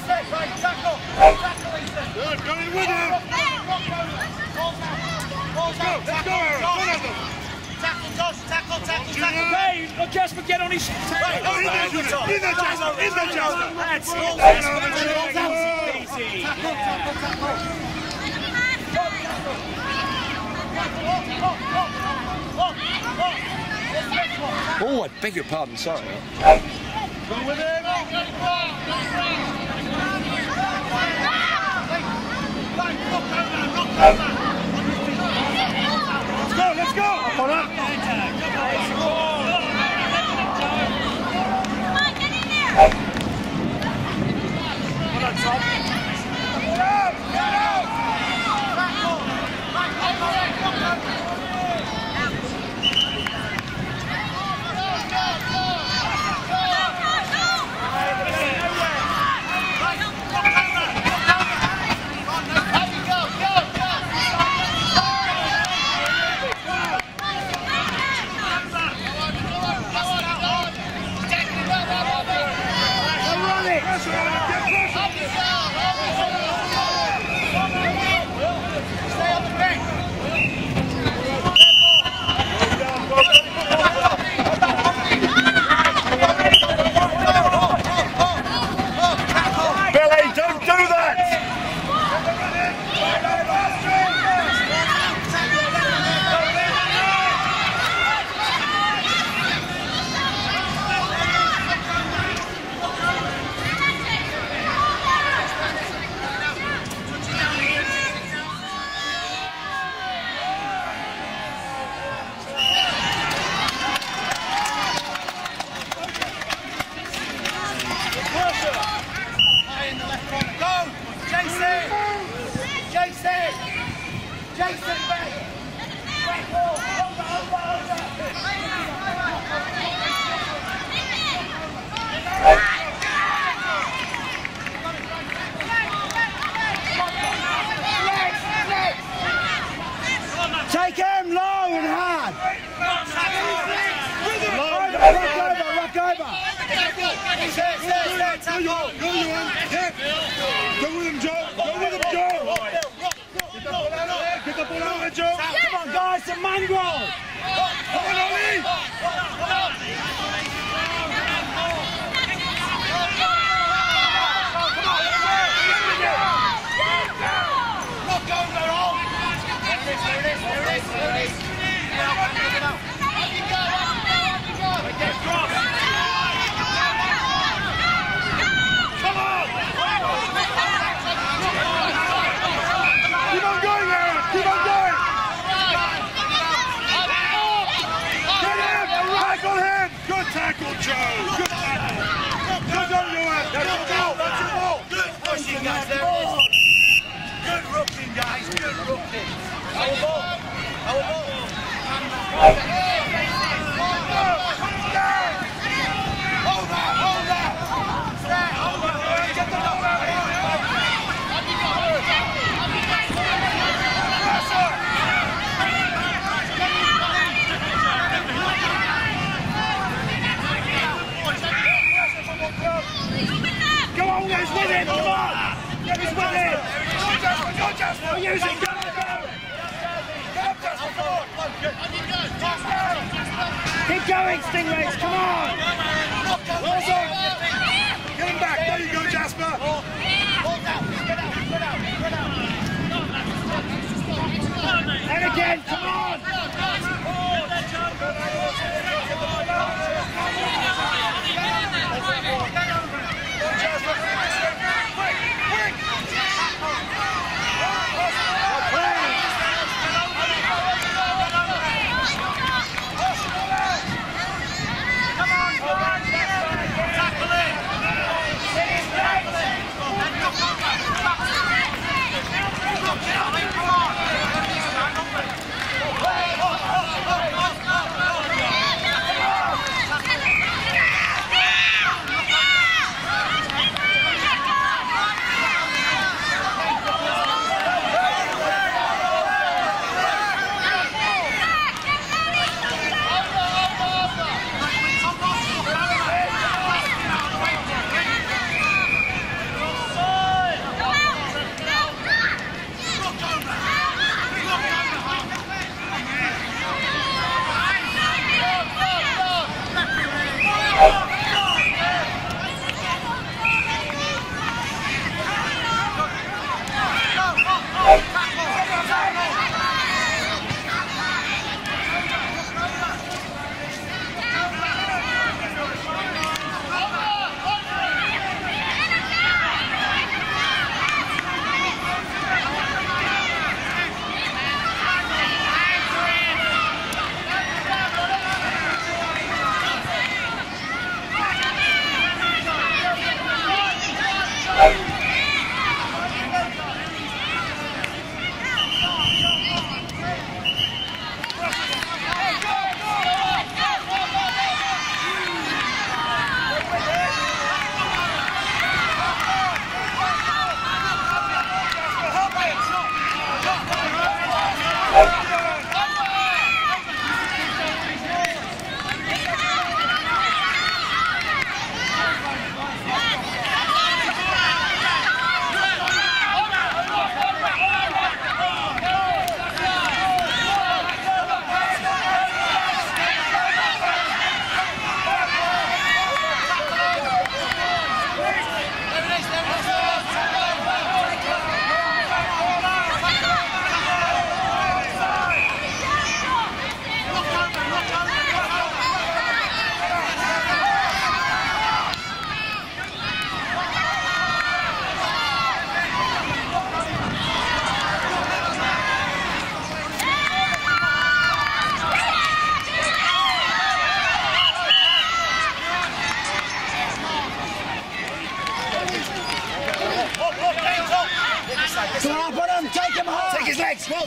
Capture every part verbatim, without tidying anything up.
Good, go in with him. Let's go, let's go, Aaron. Go, Aaron. Tackle, Josh, tackle, tackle, tackle. Hey, look, Jasper, get on his tackle. Right, oh, in there, Junior. In there, Jasper. In there, Jasper. That's it. That's easy. Tackle, tackle, tackle. Oh, I beg your pardon, sorry. Go with him. Let's go, let's go. Up on up. Come on, get in there. Come on, Tom. Get out, get out. Take him low and hard. Rock over, rock over. Go, you on, go, you on. Go with him, Joe. Go with him, Joe. Pick up all out there, Joe. Come on, guys, some mongrel. Come on, Ollie. Good tackle, Joe. Good tackle. Good on you, Ed. That's your ball. That's your ball. Good pushing, guys. There it is. Good rooking, guys. Good rooking. Our ball. Our ball. Hold that. Hold that. Stay. Hold that. Get the ball out here. Go on, guys, with him, come on! Get his with him! Go, Jasper, go, Jasper! Go, use it, go, go! Go, Jasper, come on! Keep going, Stingrays, come on! Well done! Get him back, there you go, Jasper! And again, come on!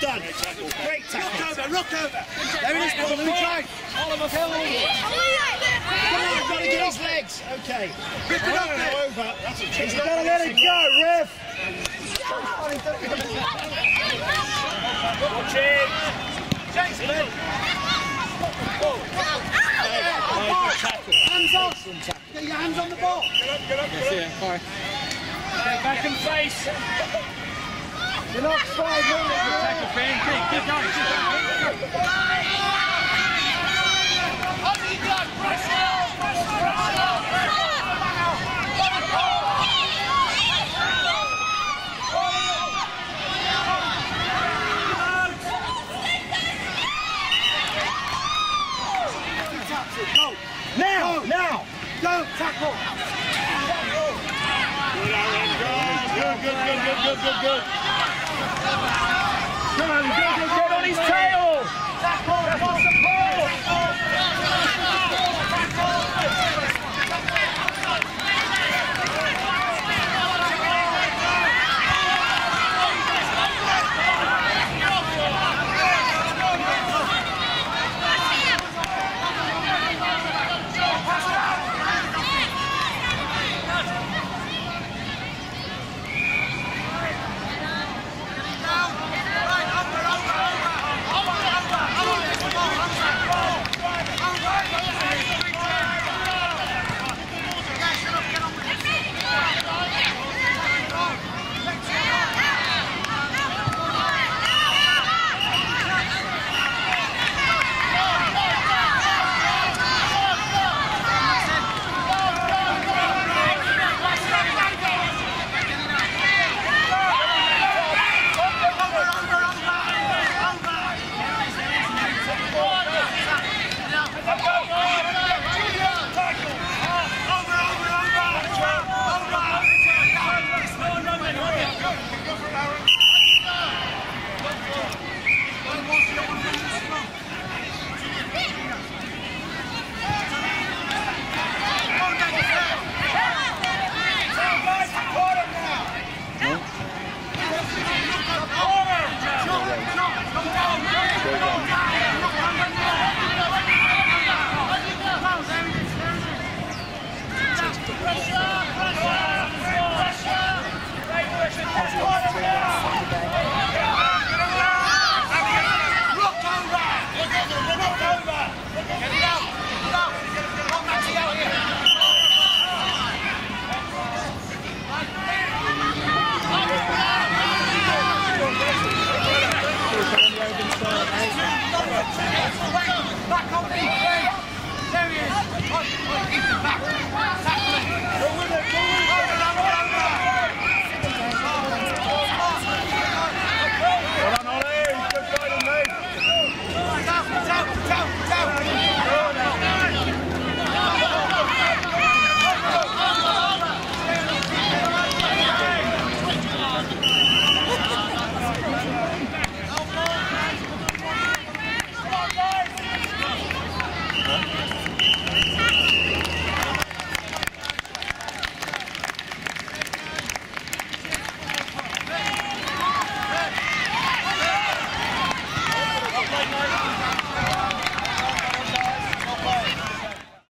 done. Great tackle. Look over, look over. There it is, Paul. Let me try. Oliver Phil. Come on, got to get his legs. Okay. Rip it up there. Over. He's got to let it go, Riff. Watch it. Jason. Hands on. Get your hands on the ball. Get up, get up, get up. Get back and face. You're not five minutes. Tackle, Ben. Keep, keep going. Keep going. Go. Now, Go. now. Go, tackle. Good, Aaron. Good, good, good, good, good, good, good. Come on, go, go, go. Get on his tail. Tackle.